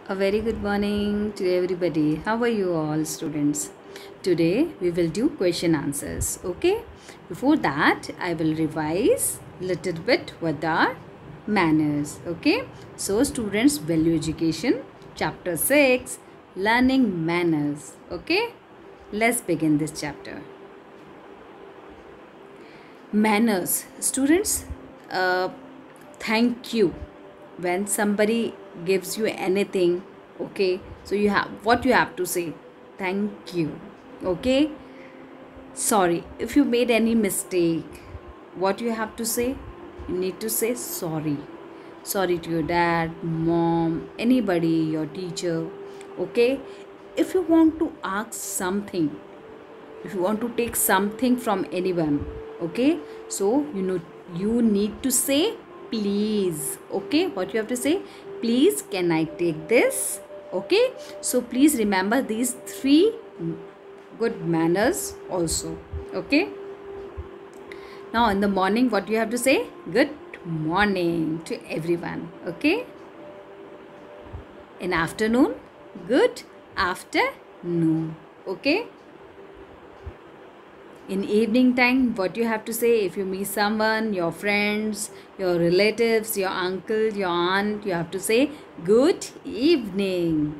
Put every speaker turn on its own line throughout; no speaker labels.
A very good morning to everybody. How are you all, students? Today we will do question answers. Okay. Before that, I will revise little bit what are manners. Okay. So, students, value education, chapter 6, learning manners. Okay. Let's begin this chapter. Manners, students. Thank you when somebody gives you anything. Okay, so you have what you have to say, thank you. Okay, sorry if you made any mistake, what you have to say, you need to say sorry. Sorry to your dad, mom, anybody, your teacher. Okay, if you want to ask something, if you want to take something from anyone, okay, so you need to say please. Okay, what you have to say, please can I take this. Okay, so please remember these three good manners also. Okay, now in the morning what you have to say, good morning to everyone. Okay, in afternoon, good afternoon. Okay, in evening time what you have to say, if you meet someone, your friends, your relatives, your uncle, your aunt, you have to say good evening.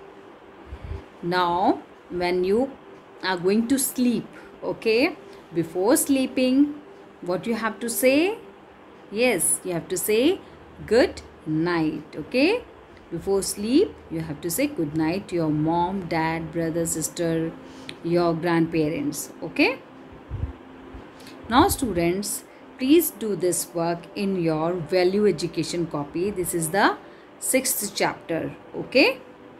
Now when you are going to sleep, okay, before sleeping what you have to say, yes, you have to say good night. Okay, before sleep you have to say good night to your mom, dad, brother, sister, your grandparents. Okay, now students, please do this work in your value education copy. This is the 6th chapter. Okay,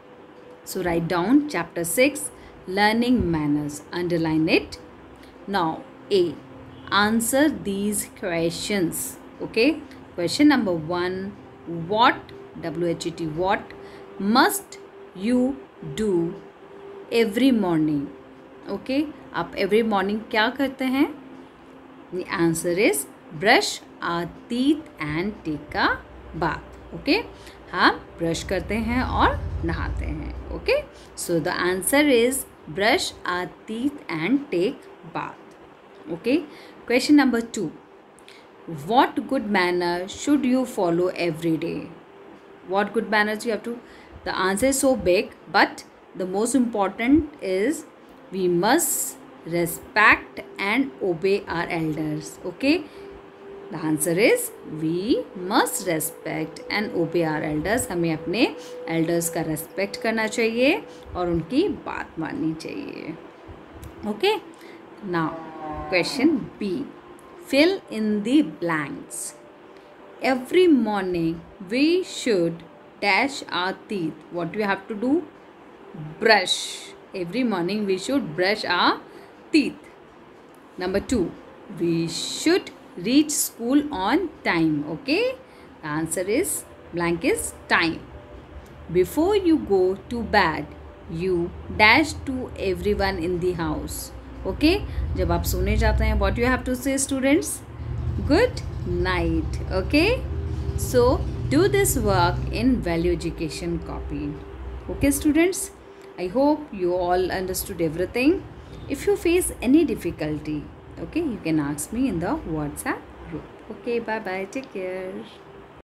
so write down chapter 6, learning manners, underline it. Now A, answer these questions. Okay, question number 1, what, WHET, what must you do every morning? Okay, आप every morning क्या करते हैं? The answer is brush our teeth and take a bath. Okay, हम brush करते हैं और नहाते हैं. Okay, so the answer is brush our teeth and take bath. Okay, question number 2, what good manner should you follow every day? What good manners you have to, the answer is so big, but the most important is we must respect and obey our elders. Okay, the answer is we must respect and obey our elders. हमें अपने elders का respect करना चाहिए और उनकी बात माननी चाहिए. Okay, now question B, fill in the blanks. Every morning we should dash our teeth. What do you have to do? Brush. Every morning we should brush our teeth. Number 2, we should reach school on time. Okay, the answer is blank is time. Before you go to bed, you dash to everyone in the house. Okay, जब आप सोने जाते हैं, what you have to say, students? Good night. Okay, so do this work in value education copy. Okay, students, I hope you all understood everything. If you face any difficulty, okay, you can ask me in the WhatsApp group. Okay, bye bye, take care.